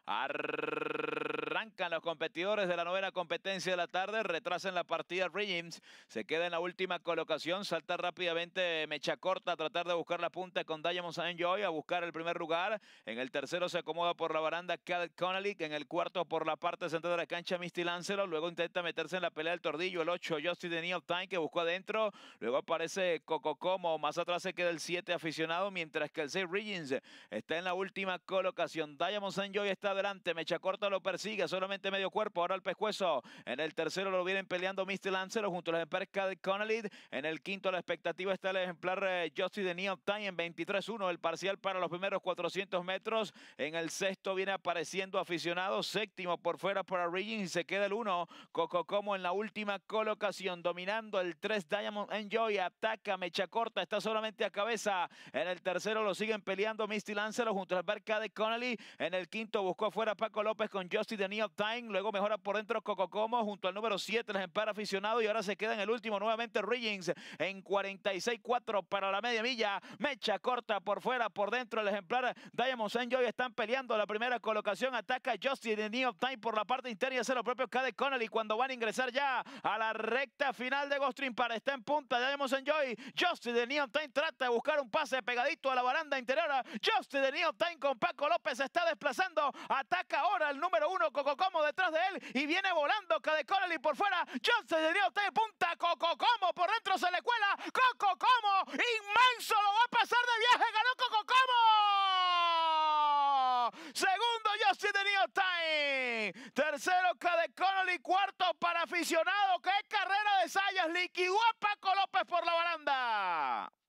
Arrancan los competidores de la novena competencia de la tarde, retrasan la partida Riggins, se queda en la última colocación, salta rápidamente Mecha Corta a tratar de buscar la punta con Diamonds Enjoy, a buscar el primer lugar. En el tercero se acomoda por la baranda Cadet Connolly, en el cuarto por la parte central de la cancha Misty Lancelot, luego intenta meterse en la pelea del tordillo, el 8 Justin The Need of Time que buscó adentro, luego aparece Coco Como, más atrás se queda el 7 Aficionado, mientras que el 6 Riggins está en la última colocación. Diamonds Enjoy está adelante, Mecha Corta lo persigue, solamente medio cuerpo, ahora el pescuezo. En el tercero lo vienen peleando Misty Lancelot junto al ejemplar Cadet Connolly. En el quinto la expectativa está el ejemplar Justin The Need of Time en 23-1, el parcial para los primeros 400 metros. En el sexto viene apareciendo Aficionado, séptimo por fuera para Riggins y se queda el 1, Coco Como en la última colocación, dominando el 3 Diamond Enjoy, ataca Mecha Corta, está solamente a cabeza. En el tercero lo siguen peleando Misty Lancelot junto al ejemplar Cadet Connolly. En el quinto buscó afuera Paco López con Justin The Need of Time, luego mejora por dentro Coco Como junto al número 7 el ejemplar Aficionado y ahora se queda en el último nuevamente Riggins en 46-4 para la media milla. Mecha Corta por fuera, por dentro el ejemplar Diamonds Enjoy están peleando la primera colocación, ataca Justin The Need of Time por la parte interna y hace lo propio Cadet Connolly cuando van a ingresar ya a la recta final de Ghost Dream para está en punta Diamonds Enjoy. Justin The Need of Time trata de buscar un pase pegadito a la baranda interior. Justin The Need of Time con Paco López se está desplazando, ataca ahora el número 1 Coco Como detrás de él y viene volando Cadet Connolly por fuera. Justin The Need of Time punta, Coco Como por dentro se le cuela, Coco Como inmenso, lo va a pasar de viaje, ganó Coco Como. Segundo Justin The Need of Time, tercero Cadet Connolly, cuarto para Aficionado. ¡Qué carrera de Sayas! Liquidó a Paco López por la baranda.